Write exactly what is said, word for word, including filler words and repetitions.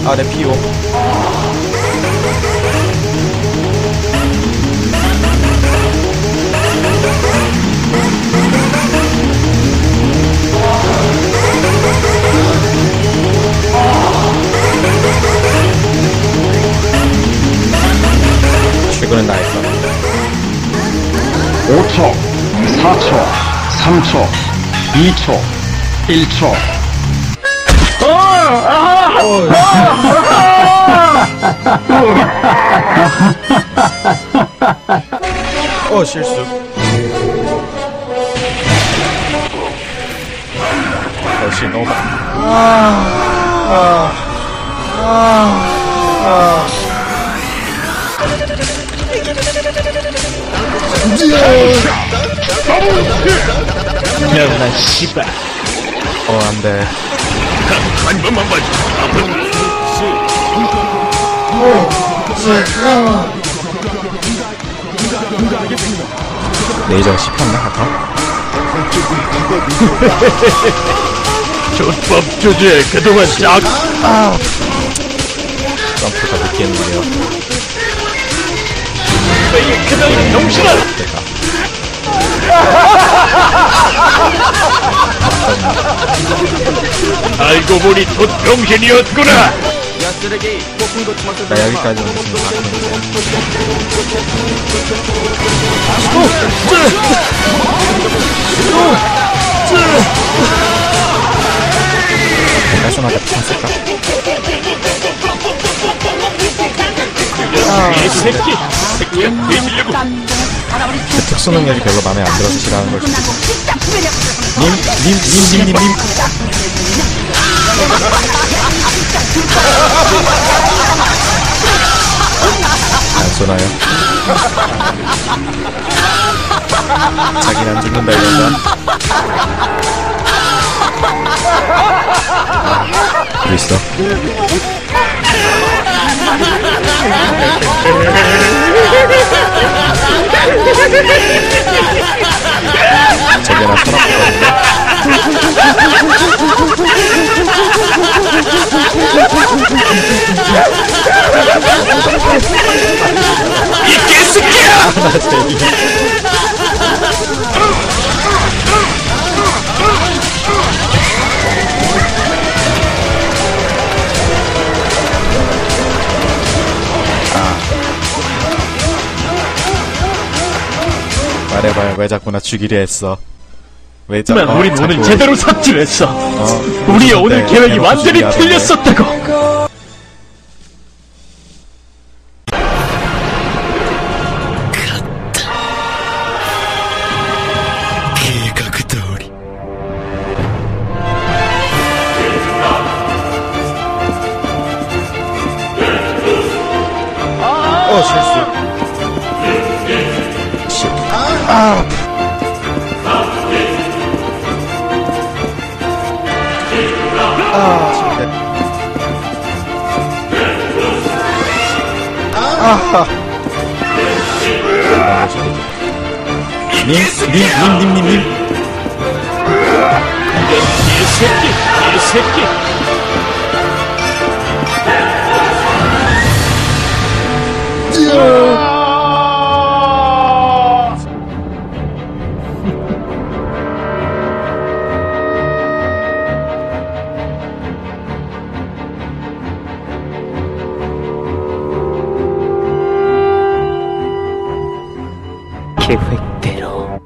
아, 내 피오. 최근은 나했어. 오 초, 사 초, 삼 초, 이 초, 일 초. 어, 실수. 역시 너무 많아. 아, 아, 아, 야나 씨발. 어, 안 돼. 한 번만 봐. 레이저가 씹혔나, 아까? 조법 조제 그동안 싹. 아. 점프가 늦게 했는데요. 이 그동안 병신아. 됐다. 알고 보니 곧 병신이었구나. 나 여기까지 오면 지금 다 켰는데. 깔끔하게 탔을까? 이 새끼. 새끼가 뒤지려고. 그 특수 능력이 별로 마음에 안 들어서 싫어하는 걸 수도 있어. 님, 님, 님, 님, 님, 님. 안 쏘나요? 자기는 안 죽는다 이런다. 뭐 있어? 저게 나 손 이 개새끼야. 나 재미. 말해봐요. 왜 자꾸 나 죽이려 했어? 왜 자꾸? 하지만 우린 오늘 제대로 삽질했어. 어, 우리의 오늘 네, 계획이 대놓고 완전히 죽이하던데. 틀렸었다고. 어, 실수. 씨. 아. 아, 실패. 아하. 님, 님, 님, 님, 님, 님. 이 새끼, 이 새끼. 계획대로.